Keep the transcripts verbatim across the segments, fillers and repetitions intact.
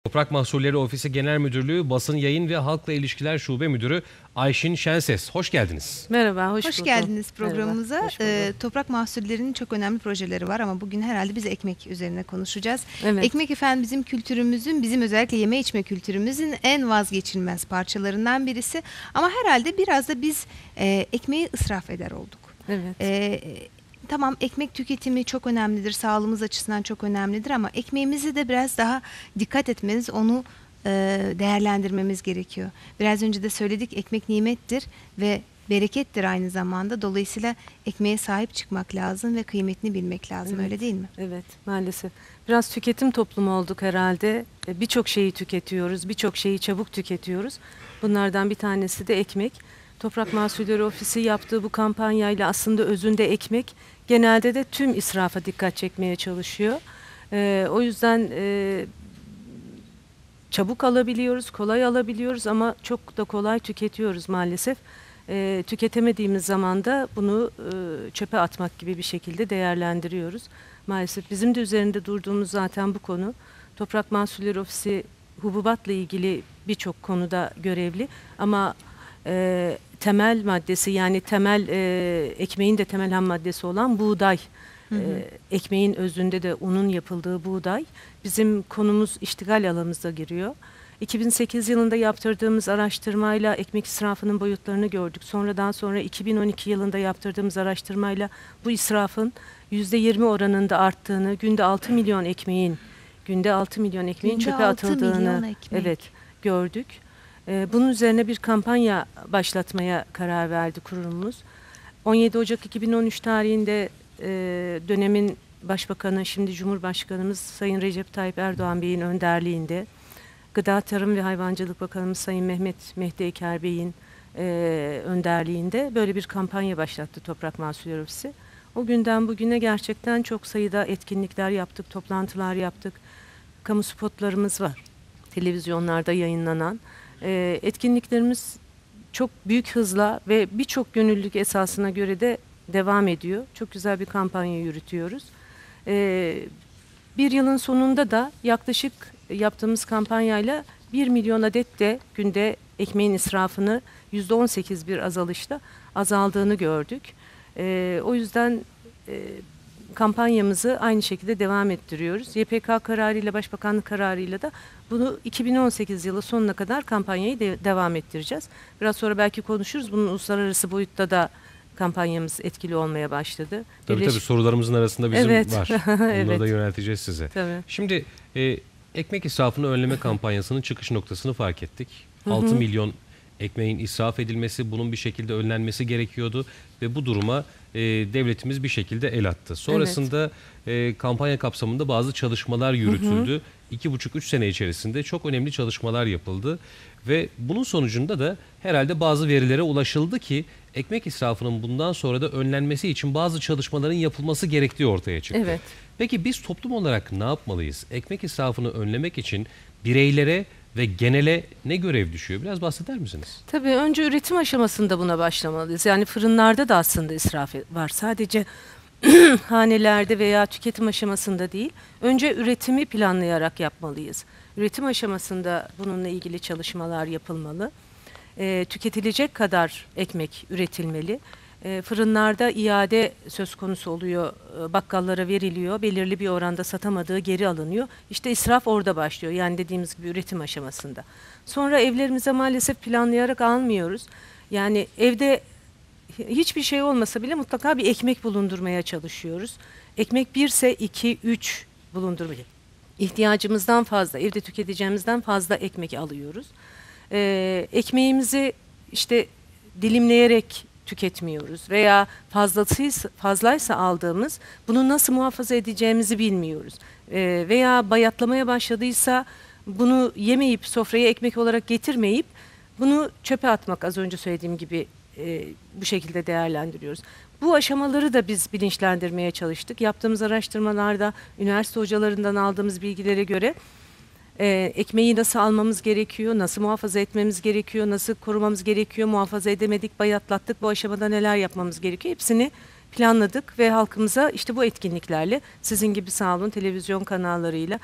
Toprak Mahsulleri Ofisi Genel Müdürlüğü Basın Yayın ve Halkla İlişkiler Şube Müdürü Ayşin Şenses. Hoş geldiniz. Merhaba, hoş, hoş bulduk. geldiniz programımıza. Merhaba, hoş ee, toprak mahsullerinin çok önemli projeleri var ama bugün herhalde biz ekmek üzerine konuşacağız. Evet. Ekmek efendim bizim kültürümüzün, bizim özellikle yeme içme kültürümüzün en vazgeçilmez parçalarından birisi. Ama herhalde biraz da biz e, ekmeği israf eder olduk. Evet. Ee, Tamam, ekmek tüketimi çok önemlidir, sağlığımız açısından çok önemlidir ama ekmeğimizi de biraz daha dikkat etmeniz, onu e, değerlendirmemiz gerekiyor. Biraz önce de söyledik, ekmek nimettir ve berekettir aynı zamanda. Dolayısıyla ekmeğe sahip çıkmak lazım ve kıymetini bilmek lazım, Evet. öyle değil mi? Evet, maalesef. Biraz tüketim toplumu olduk herhalde. Birçok şeyi tüketiyoruz, birçok şeyi çabuk tüketiyoruz. Bunlardan bir tanesi de ekmek. Toprak Mahsulleri Ofisi yaptığı bu kampanyayla aslında özünde ekmek, genelde de tüm israfa dikkat çekmeye çalışıyor. Ee, o yüzden e, çabuk alabiliyoruz, kolay alabiliyoruz ama çok da kolay tüketiyoruz maalesef. E, tüketemediğimiz zaman da bunu e, çöpe atmak gibi bir şekilde değerlendiriyoruz. Maalesef bizim de üzerinde durduğumuz zaten bu konu. Toprak Mahsulleri Ofisi hububatla ilgili birçok konuda görevli ama e, temel maddesi, yani temel e, ekmeğin de temel ham maddesi olan buğday, hı hı. E, ekmeğin özünde de unun yapıldığı buğday bizim konumuz, iştigal alanımıza giriyor. iki bin sekiz yılında yaptırdığımız araştırmayla ekmek israfının boyutlarını gördük. Sonradan sonra iki bin on iki yılında yaptırdığımız araştırmayla bu israfın yüzde yirmi oranında arttığını, günde altı milyon ekmeğin günde altı milyon ekmeğin Günde çöpe atıldığını ekmek. evet gördük. Ee, bunun üzerine bir kampanya başlatmaya karar verdi kurumumuz. on yedi Ocak iki bin on üç tarihinde e, dönemin Başbakanı, şimdi Cumhurbaşkanımız Sayın Recep Tayyip Erdoğan Bey'in önderliğinde, Gıda, Tarım ve Hayvancılık Bakanımız Sayın Mehmet Mehdi Eker Bey'in e, önderliğinde böyle bir kampanya başlattı Toprak Mahsulleri Ofisi. O günden bugüne gerçekten çok sayıda etkinlikler yaptık, toplantılar yaptık. Kamu spotlarımız var, televizyonlarda yayınlanan. E, etkinliklerimiz çok büyük hızla ve birçok gönüllülük esasına göre de devam ediyor. Çok güzel bir kampanya yürütüyoruz. E, bir yılın sonunda da yaklaşık yaptığımız kampanyayla bir milyon adet de günde ekmeğin israfını yüzde on sekiz bir azalışla azaldığını gördük. E, o yüzden e, kampanyamızı aynı şekilde devam ettiriyoruz. Y P K kararıyla, Başbakanlık kararıyla da bunu iki bin on sekiz yılı sonuna kadar kampanyayı de devam ettireceğiz. Biraz sonra belki konuşuruz. Bunun uluslararası boyutta da kampanyamız etkili olmaya başladı. Tabii Birleş... tabii, sorularımızın arasında bizim evet. var. Bunları evet. da yönelteceğiz size. Tabii. Şimdi e, ekmek israfını önleme kampanyasının çıkış noktasını fark ettik. altı milyon ekmeğin israf edilmesi, bunun bir şekilde önlenmesi gerekiyordu ve bu duruma e, devletimiz bir şekilde el attı. Sonrasında evet. e, kampanya kapsamında bazı çalışmalar yürütüldü. Hı hı. İki buçuk üç sene içerisinde çok önemli çalışmalar yapıldı ve bunun sonucunda da herhalde bazı verilere ulaşıldı ki ekmek israfının bundan sonra da önlenmesi için bazı çalışmaların yapılması gerektiği ortaya çıktı. Evet. Peki biz toplum olarak ne yapmalıyız? Ekmek israfını önlemek için bireylere ve genele ne görev düşüyor? Biraz bahseder misiniz? Tabii önce üretim aşamasında buna başlamalıyız. Yani fırınlarda da aslında israf var. Sadece hanelerde veya tüketim aşamasında değil. Önce üretimi planlayarak yapmalıyız. Üretim aşamasında bununla ilgili çalışmalar yapılmalı. E, tüketilecek kadar ekmek üretilmeli. E, fırınlarda iade söz konusu oluyor, e, bakkallara veriliyor, belirli bir oranda satamadığı geri alınıyor. İşte israf orada başlıyor, yani dediğimiz gibi üretim aşamasında. Sonra evlerimize maalesef planlayarak almıyoruz. Yani evde hiçbir şey olmasa bile mutlaka bir ekmek bulundurmaya çalışıyoruz. Ekmek birse iki, üç bulundurmayı. İhtiyacımızdan fazla, evde tüketeceğimizden fazla ekmek alıyoruz. E, ekmeğimizi işte dilimleyerek tüketmiyoruz veya fazlasıysa, fazlaysa aldığımız bunu nasıl muhafaza edeceğimizi bilmiyoruz. E, veya bayatlamaya başladıysa bunu yemeyip sofraya ekmek olarak getirmeyip bunu çöpe atmak, az önce söylediğim gibi e, bu şekilde değerlendiriyoruz. Bu aşamaları da biz bilinçlendirmeye çalıştık. Yaptığımız araştırmalarda üniversite hocalarından aldığımız bilgilere göre Ee, ekmeği nasıl almamız gerekiyor, nasıl muhafaza etmemiz gerekiyor, nasıl korumamız gerekiyor, muhafaza edemedik, bayatlattık, bu aşamada neler yapmamız gerekiyor, hepsini planladık ve halkımıza işte bu etkinliklerle, sizin gibi sağ olun televizyon kanallarıyla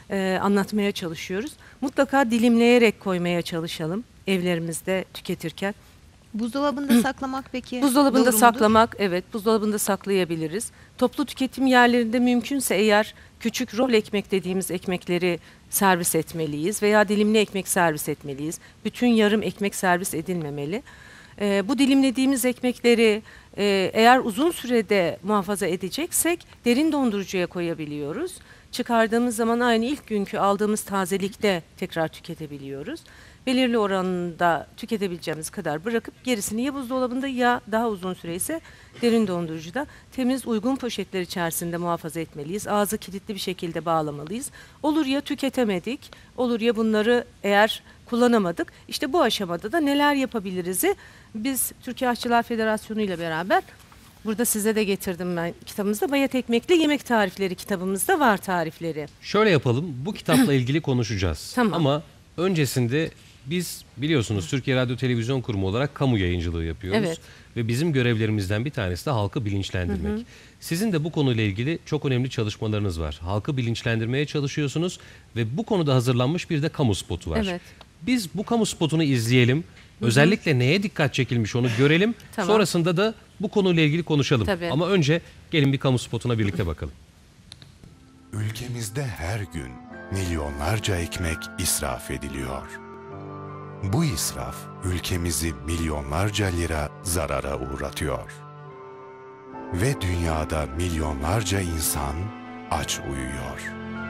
e, anlatmaya çalışıyoruz. Mutlaka dilimleyerek koymaya çalışalım evlerimizde tüketirken. Buzdolabında saklamak peki Buzdolabında doğru mudur? saklamak, evet, buzdolabında saklayabiliriz. Toplu tüketim yerlerinde mümkünse eğer küçük rol ekmek dediğimiz ekmekleri servis etmeliyiz veya dilimli ekmek servis etmeliyiz. Bütün yarım ekmek servis edilmemeli. Ee, bu dilimlediğimiz ekmekleri e, eğer uzun sürede muhafaza edeceksek derin dondurucuya koyabiliyoruz. Çıkardığımız zaman aynı ilk günkü aldığımız tazelikte tekrar tüketebiliyoruz. Belirli oranında tüketebileceğimiz kadar bırakıp gerisini ya buzdolabında ya daha uzun süre ise derin dondurucuda temiz uygun poşetler içerisinde muhafaza etmeliyiz. Ağzı kilitli bir şekilde bağlamalıyız. Olur ya tüketemedik, olur ya bunları eğer kullanamadık. İşte bu aşamada da neler yapabiliriz'i biz Türkiye Aşçılar Federasyonu ile beraber burada size de getirdim ben kitabımızda. Bayat ekmekli yemek tarifleri kitabımızda var tarifleri. Şöyle yapalım, bu kitapla ilgili konuşacağız. Tamam. Ama öncesinde biz biliyorsunuz Türkiye Radyo Televizyon Kurumu olarak kamu yayıncılığı yapıyoruz. Evet. Ve bizim görevlerimizden bir tanesi de halkı bilinçlendirmek. Hı hı. Sizin de bu konuyla ilgili çok önemli çalışmalarınız var. Halkı bilinçlendirmeye çalışıyorsunuz ve bu konuda hazırlanmış bir de kamu spotu var. Evet. Biz bu kamu spotunu izleyelim. Hı hı. Özellikle neye dikkat çekilmiş onu görelim. Tamam. Sonrasında da bu konuyla ilgili konuşalım. Tabii. Ama önce gelin bir kamu spotuna birlikte bakalım. Ülkemizde her gün milyonlarca ekmek israf ediliyor. Bu israf ülkemizi milyonlarca lira zarara uğratıyor. Ve dünyada milyonlarca insan aç uyuyor.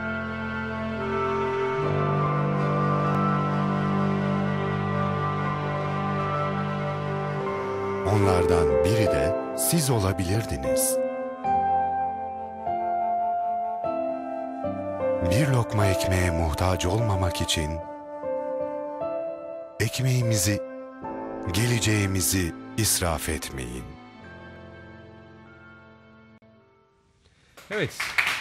Onlardan biri de siz olabilirdiniz. Bir lokma ekmeğe muhtaç olmamak için ekmeğimizi, geleceğimizi israf etmeyin. Evet.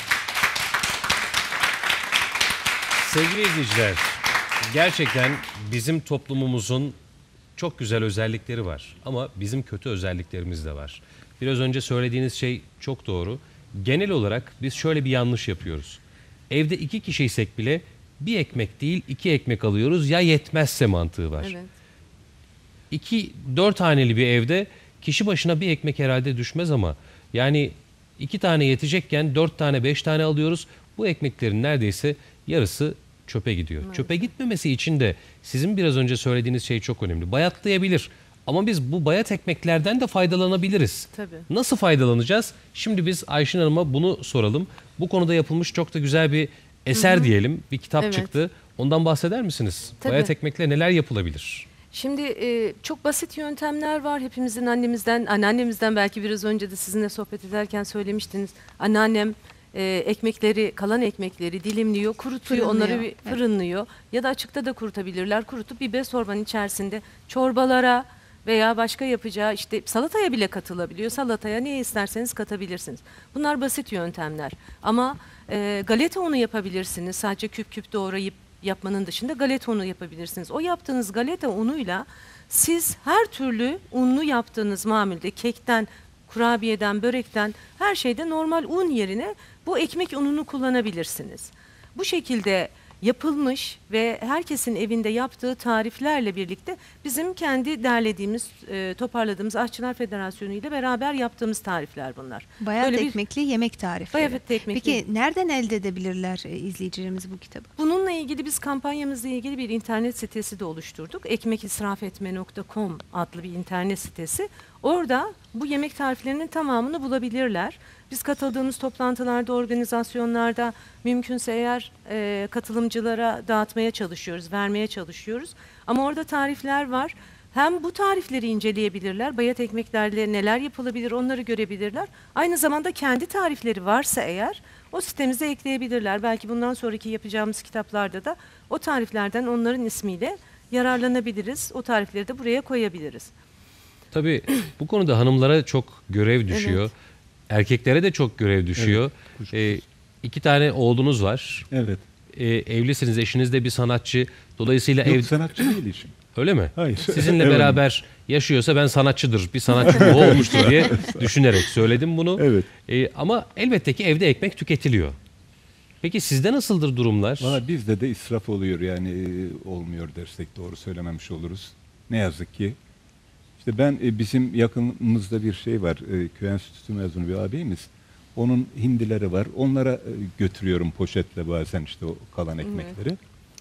Sevgili izleyiciler, gerçekten bizim toplumumuzun çok güzel özellikleri var ama bizim kötü özelliklerimiz de var. Biraz önce söylediğiniz şey çok doğru. Genel olarak biz şöyle bir yanlış yapıyoruz. Evde iki kişiysek bile bir ekmek değil iki ekmek alıyoruz ya yetmezse mantığı var. Evet. İki, dört haneli bir evde kişi başına bir ekmek herhalde düşmez ama yani iki tane yetecekken dört tane beş tane alıyoruz. Bu ekmeklerin neredeyse yarısı çöpe gidiyor. Evet. Çöpe gitmemesi için de sizin biraz önce söylediğiniz şey çok önemli. Bayatlayabilir ama biz bu bayat ekmeklerden de faydalanabiliriz. Tabii. Nasıl faydalanacağız? Şimdi biz Ayşin Hanım'a bunu soralım. Bu konuda yapılmış çok da güzel bir eser, hı hı, diyelim. Bir kitap, evet, çıktı. Ondan bahseder misiniz? Tabii. Bayat ekmekle neler yapılabilir? Şimdi e, çok basit yöntemler var. Hepimizin annemizden, anneannemizden belki biraz önce de sizinle sohbet ederken söylemiştiniz. Anneannem e, ekmekleri, kalan ekmekleri dilimliyor, kurutuyor, Fırınlıyor. onları bir fırınlıyor. Evet. Ya da açıkta da kurutabilirler. Kurutup bir bez torbanın içerisinde çorbalara veya başka yapacağı işte salataya bile katılabiliyor. Salataya ne isterseniz katabilirsiniz. Bunlar basit yöntemler. Ama e, galeta unu yapabilirsiniz. Sadece küp küp doğrayıp yapmanın dışında galeta unu yapabilirsiniz. O yaptığınız galeta unuyla siz her türlü unlu yaptığınız mamulde kekten, kurabiyeden, börekten her şeyde normal un yerine bu ekmek ununu kullanabilirsiniz. Bu şekilde yapılmış ve herkesin evinde yaptığı tariflerle birlikte bizim kendi derlediğimiz, e, toparladığımız Aşçılar Federasyonu ile beraber yaptığımız tarifler bunlar. Bayat Böyle bir- ekmekli yemek tarifleri. Bayat ekmekli. Peki nereden elde edebilirler e, izleyicilerimiz bu kitabı? Bununla ilgili biz kampanyamızla ilgili bir internet sitesi de oluşturduk. ekmek israf etme nokta com adlı bir internet sitesi. Orada bu yemek tariflerinin tamamını bulabilirler. Biz katıldığımız toplantılarda, organizasyonlarda mümkünse eğer e, katılımcılara dağıtmaya çalışıyoruz, vermeye çalışıyoruz. Ama orada tarifler var. Hem bu tarifleri inceleyebilirler, bayat ekmeklerle neler yapılabilir onları görebilirler. Aynı zamanda kendi tarifleri varsa eğer o sitemize ekleyebilirler. Belki bundan sonraki yapacağımız kitaplarda da o tariflerden onların ismiyle yararlanabiliriz. O tarifleri de buraya koyabiliriz. Tabii bu konuda hanımlara çok görev düşüyor. Evet. Erkeklere de çok görev düşüyor. Evet, ee, iki tane oğlunuz var. Evet. Ee, evlisiniz, eşiniz de bir sanatçı. Dolayısıyla Yok, ev... sanatçı değil işim. Öyle mi? Hayır. Sizinle Evet. beraber yaşıyorsa ben sanatçıdır, bir sanatçı ruhu olmuştur diye düşünerek söyledim bunu. Evet. Ee, ama elbette ki evde ekmek tüketiliyor. Peki sizde nasıldır durumlar? Valla bizde de israf oluyor yani e, olmuyor dersek doğru söylememiş oluruz. Ne yazık ki. İşte ben e, bizim yakınımızda bir şey var. E, köy enstitüsü mezunu bir abimiz. Onun hindileri var. Onlara e, götürüyorum poşetle bazen işte o kalan ekmekleri.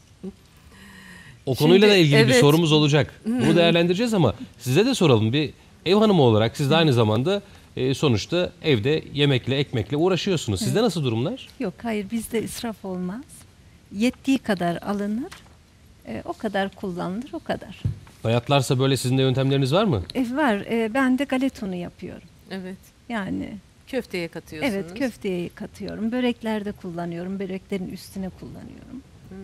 O konuyla da Şimdi, ilgili bir evet. sorumuz olacak. Bunu değerlendireceğiz ama size de soralım. Bir ev hanımı olarak siz de aynı zamanda e, sonuçta evde yemekle, ekmekle uğraşıyorsunuz. Sizde nasıl durumlar? Yok, hayır, bizde israf olmaz. Yettiği kadar alınır, e, o kadar kullanılır, o kadar. Bayatlarsa böyle sizin de yöntemleriniz var mı? E, var, e, ben de galetonu yapıyorum. Evet. Yani Köfteye katıyorsunuz. evet, köfteye katıyorum, böreklerde kullanıyorum, böreklerin üstüne kullanıyorum.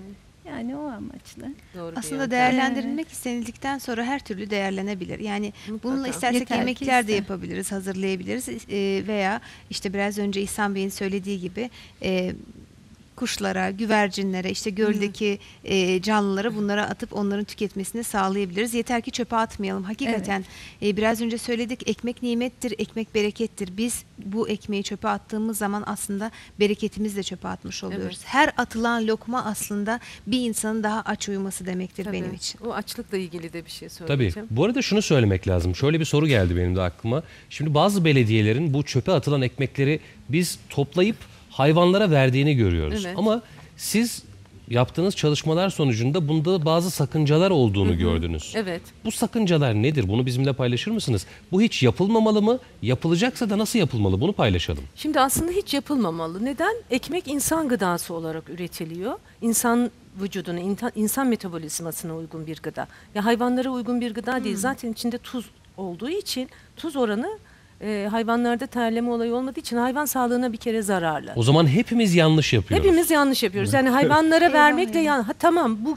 Yani o amaçla. Doğru bir Aslında yöntem. değerlendirilmek istenildikten sonra her türlü değerlenebilir. Yani Mutlaka. bununla istersek Yeter ki yemekler de iste. yapabiliriz, hazırlayabiliriz. Ee, veya işte biraz önce İhsan Bey'in söylediği gibi e, kuşlara, güvercinlere, işte göldeki e, canlılara bunlara atıp onların tüketmesini sağlayabiliriz. Yeter ki çöpe atmayalım. Hakikaten e, biraz önce söyledik, ekmek nimettir, ekmek berekettir. Biz bu ekmeği çöpe attığımız zaman aslında bereketimizi de çöpe atmış oluyoruz. Evet. Her atılan lokma aslında bir insanın daha aç uyuması demektir Tabii. benim için. O açlıkla ilgili de bir şey Tabii. söyleyeceğim. Bu arada şunu söylemek lazım. Şöyle bir soru geldi benim de aklıma. Şimdi bazı belediyelerin bu çöpe atılan ekmekleri biz toplayıp hayvanlara verdiğini görüyoruz. Evet. Ama siz yaptığınız çalışmalar sonucunda bunda bazı sakıncalar olduğunu gördünüz. Evet. Bu sakıncalar nedir? Bunu bizimle paylaşır mısınız? Bu hiç yapılmamalı mı? Yapılacaksa da nasıl yapılmalı? Bunu paylaşalım. Şimdi aslında hiç yapılmamalı. Neden? Ekmek insan gıdası olarak üretiliyor. İnsan vücuduna, inta- insan metabolizmasına uygun bir gıda. Ya hayvanlara uygun bir gıda değil. Zaten içinde tuz olduğu için tuz oranı e, hayvanlarda terleme olayı olmadığı için hayvan sağlığına bir kere zararlı. O zaman hepimiz yanlış yapıyoruz. Hepimiz yanlış yapıyoruz. Yani hayvanlara Eyvah, vermekle eyvah. yan ha, tamam bu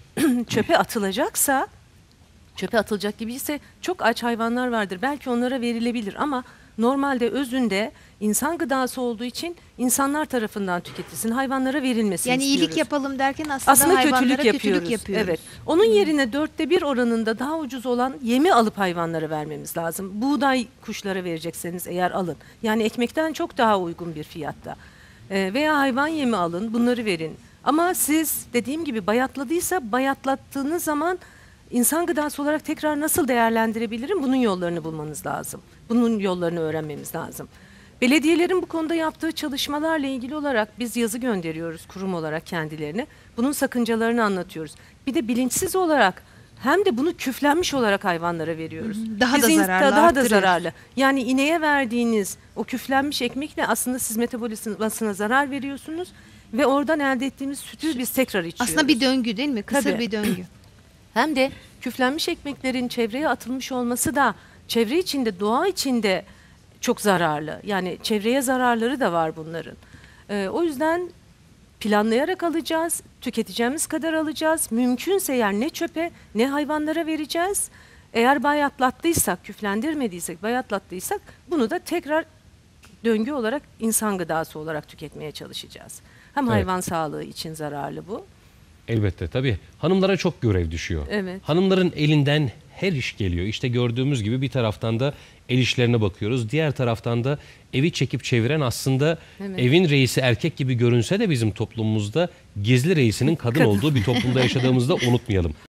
çöpe atılacaksa çöpe atılacak gibi ise çok aç hayvanlar vardır. Belki onlara verilebilir ama normalde özünde insan gıdası olduğu için insanlar tarafından tüketilsin. Hayvanlara verilmesini Yani istiyoruz. iyilik yapalım derken aslında, Aslında hayvanlara kötülük kötülük yapıyoruz. yapıyoruz. Evet. Onun yerine dörtte bir oranında daha ucuz olan yemi alıp hayvanlara vermemiz lazım. Buğday kuşlara verecekseniz eğer alın. Yani ekmekten çok daha uygun bir fiyatta. Ee, veya hayvan yemi alın, bunları verin. Ama siz dediğim gibi bayatladıysa bayatlattığınız zaman insan gıdası olarak tekrar nasıl değerlendirebilirim? Bunun yollarını bulmanız lazım. Bunun yollarını öğrenmemiz lazım. Belediyelerin bu konuda yaptığı çalışmalarla ilgili olarak biz yazı gönderiyoruz kurum olarak kendilerine. Bunun sakıncalarını anlatıyoruz. Bir de bilinçsiz olarak hem de bunu küflenmiş olarak hayvanlara veriyoruz. Daha da Biz in- zararlı, Daha da arttırıyor. zararlı. Yani ineğe verdiğiniz o küflenmiş ekmekle aslında siz metabolizmasına zarar veriyorsunuz ve oradan elde ettiğimiz sütü biz tekrar içiyoruz. Aslında bir döngü değil mi? Kısır Tabii. bir döngü. Hem de küflenmiş ekmeklerin çevreye atılmış olması da çevre içinde, doğa içinde çok zararlı. Yani çevreye zararları da var bunların. Ee, o yüzden planlayarak alacağız, tüketeceğimiz kadar alacağız. Mümkünse eğer ne çöpe ne hayvanlara vereceğiz. Eğer bayatlattıysak, küflendirmediysek, bayatlattıysak bunu da tekrar döngü olarak insan gıdası olarak tüketmeye çalışacağız. Hem Evet. hayvan sağlığı için zararlı bu. Elbette tabii. Hanımlara çok görev düşüyor. Evet. Hanımların elinden her iş geliyor. İşte gördüğümüz gibi bir taraftan da el işlerine bakıyoruz. Diğer taraftan da evi çekip çeviren aslında Evet. evin reisi erkek gibi görünse de bizim toplumumuzda gizli reisinin kadın olduğu bir toplumda yaşadığımızda unutmayalım.